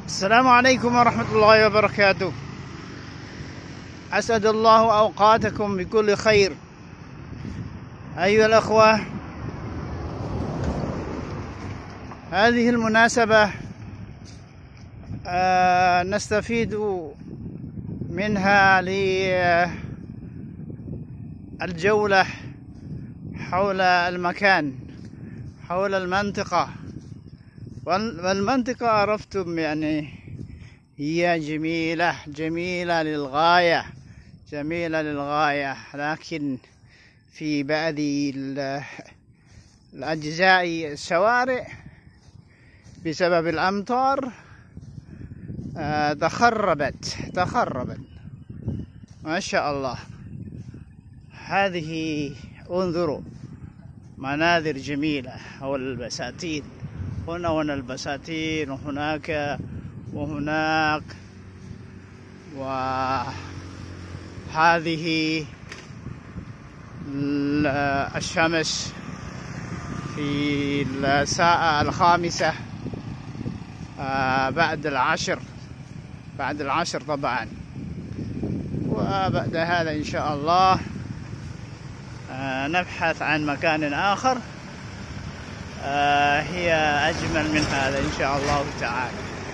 السلام عليكم ورحمة الله وبركاته. أسعد الله أوقاتكم بكل خير. أيها الأخوة، هذه المناسبة نستفيد منها للجولة حول المكان، حول المنطقة. والمنطقة عرفتم يعني هي جميلة للغاية، لكن في بعض الأجزاء الشوارع بسبب الأمطار تخربت ما شاء الله. هذه انظروا مناظر جميلة حول البساتين، هنا البساتين وهناك وهناك، وهذه الشمس في الساعة 5 بعد العشر طبعا. وبعد هذا إن شاء الله نبحث عن مكان آخر هي أجمل من هذا إن شاء الله تعالى.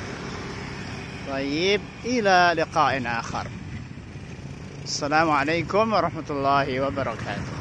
طيب، إلى لقاء آخر. السلام عليكم ورحمة الله وبركاته.